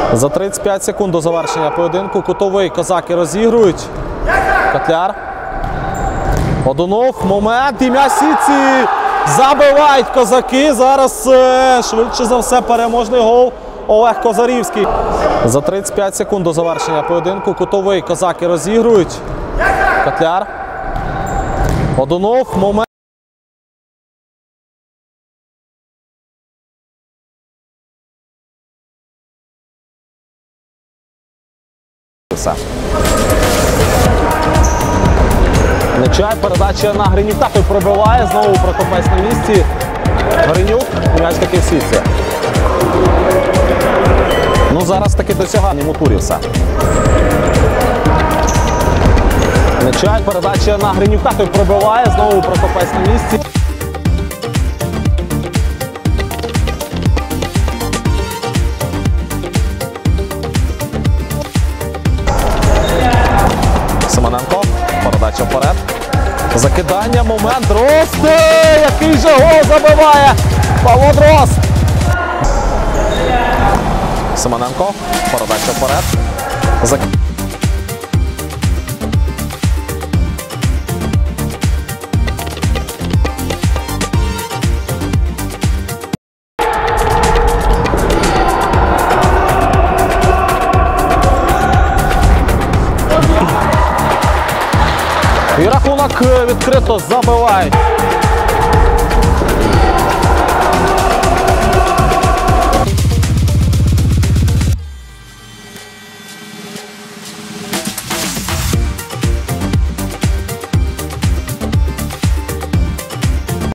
За 35 секунд до завершення поєдинку кутовий козаки розігрують. Котляр. Одунов. Момент. І м'яч сітці. Забивають козаки. Зараз швидше за все переможний гол Олег Козарівський. За 35 секунд до завершення поєдинку кутовий козаки розігрують. Котляр. Одунов. Момент. Нечай, передача на Гринюка, той пробиває, знову Прокопець на місці. Гринюк, м'яч таки в сітці. Ну зараз таки досягання Мутурівса. Нечай, передача на Гринюка, той пробиває, знову Прокопець на місці. Семененко, передача вперед. Закидання, момент, Дрозд! Який же гол забиває Павло Дрозд! Семененко, передача вперед. І рахунок відкрито забивають.